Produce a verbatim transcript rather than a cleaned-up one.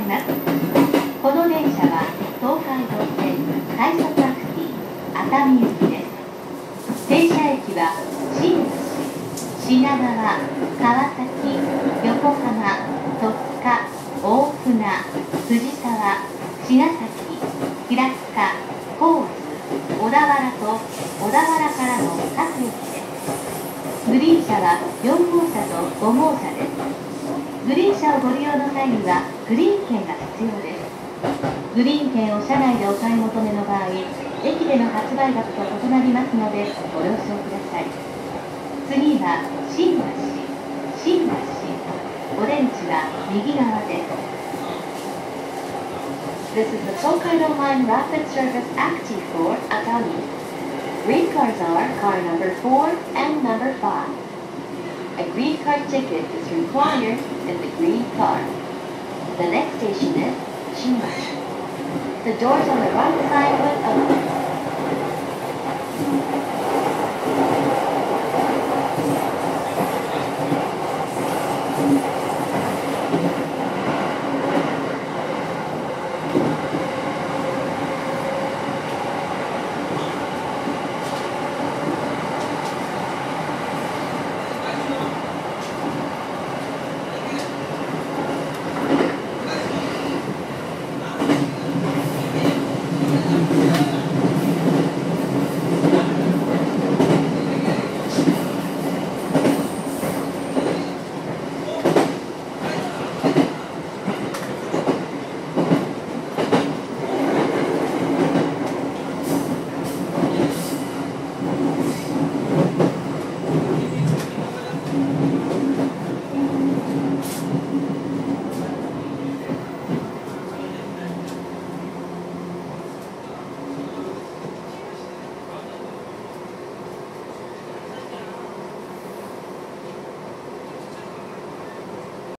います。この電車は東海道線快速アクティ熱海行きです。停車駅は新橋、品川、川崎、横浜、戸塚、大船、藤沢、茅ヶ崎、平塚、神津、小田原と小田原からの各駅です。グリーン車はよん号車とご号車です。グリーン車をご利用の際にはグリーン券が必要です。グリーン券を車内でお買い求めの場合、駅での発売額と異なりますのでご了承ください。次は新橋、新橋、お出口は右側です。This is the Tokaido Line Rapid Service Active for Atami. Green cars are car number four and number five. A green car ticket is required in the green car. The next station is Shinbashi. The doors on the right side will open.